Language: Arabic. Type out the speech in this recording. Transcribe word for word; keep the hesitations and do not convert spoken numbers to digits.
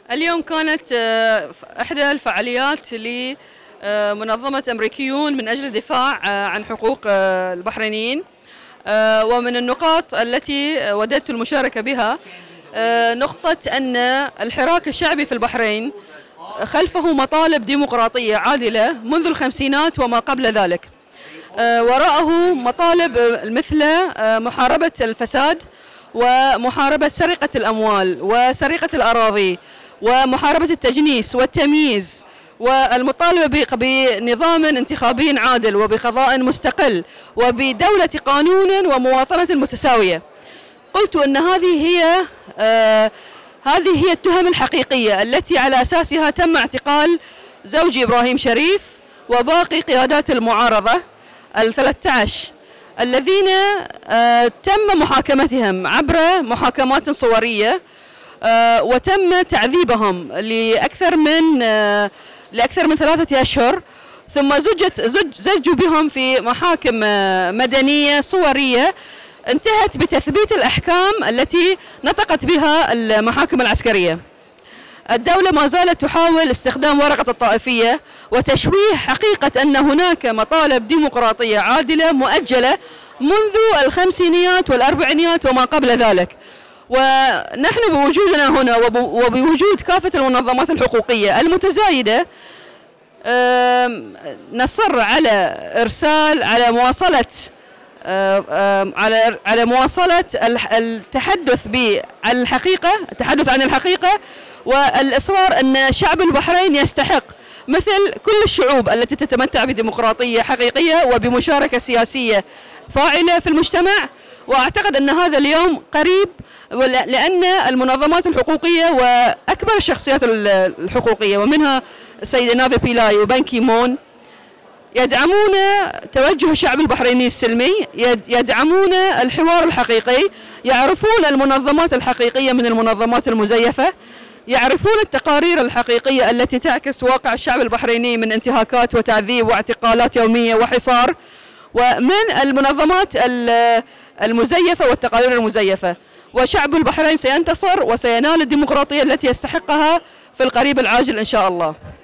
اليوم كانت إحدى الفعاليات لمنظمة أمريكيون من أجل الدفاع عن حقوق البحرينيين، ومن النقاط التي وددت المشاركة بها نقطة أن الحراك الشعبي في البحرين خلفه مطالب ديمقراطية عادلة منذ الخمسينات وما قبل ذلك، وراءه مطالب مثل محاربة الفساد ومحاربة سرقة الأموال وسرقة الأراضي ومحاربة التجنيس والتمييز، والمطالبة بنظام انتخابي عادل وبقضاء مستقل وبدولة قانون ومواطنة متساوية. قلت أن هذه هي آه هذه هي التهم الحقيقية التي على أساسها تم اعتقال زوجي إبراهيم شريف وباقي قيادات المعارضة الثلاثة عشر الذين آه تم محاكمتهم عبر محاكمات صورية، آه وتم تعذيبهم لأكثر من آه لأكثر من ثلاثة أشهر، ثم زجت زج زجوا بهم في محاكم آه مدنية صورية انتهت بتثبيت الأحكام التي نطقت بها المحاكم العسكرية. الدولة ما زالت تحاول استخدام ورقة الطائفية وتشويه حقيقة أن هناك مطالب ديمقراطية عادلة مؤجلة منذ الخمسينيات والأربعينيات وما قبل ذلك، ونحن بوجودنا هنا وبوجود كافة المنظمات الحقوقية المتزايدة نصر على إرسال على مواصلة على على مواصلة التحدث عن الحقيقة، التحدث عن الحقيقة والإصرار أن شعب البحرين يستحق مثل كل الشعوب التي تتمتع بديمقراطية حقيقية وبمشاركة سياسية فاعلة في المجتمع. وأعتقد أن هذا اليوم قريب، لأن المنظمات الحقوقية وأكبر الشخصيات الحقوقية ومنها السيدة نافي بيلاي وبان كي مون يدعمون توجه الشعب البحريني السلمي، يدعمون الحوار الحقيقي، يعرفون المنظمات الحقيقية من المنظمات المزيفة، يعرفون التقارير الحقيقية التي تعكس واقع الشعب البحريني من انتهاكات وتعذيب واعتقالات يومية وحصار، ومن المنظمات المزيفة والتقارير المزيفة. وشعب البحرين سينتصر وسينال الديمقراطية التي يستحقها في القريب العاجل إن شاء الله.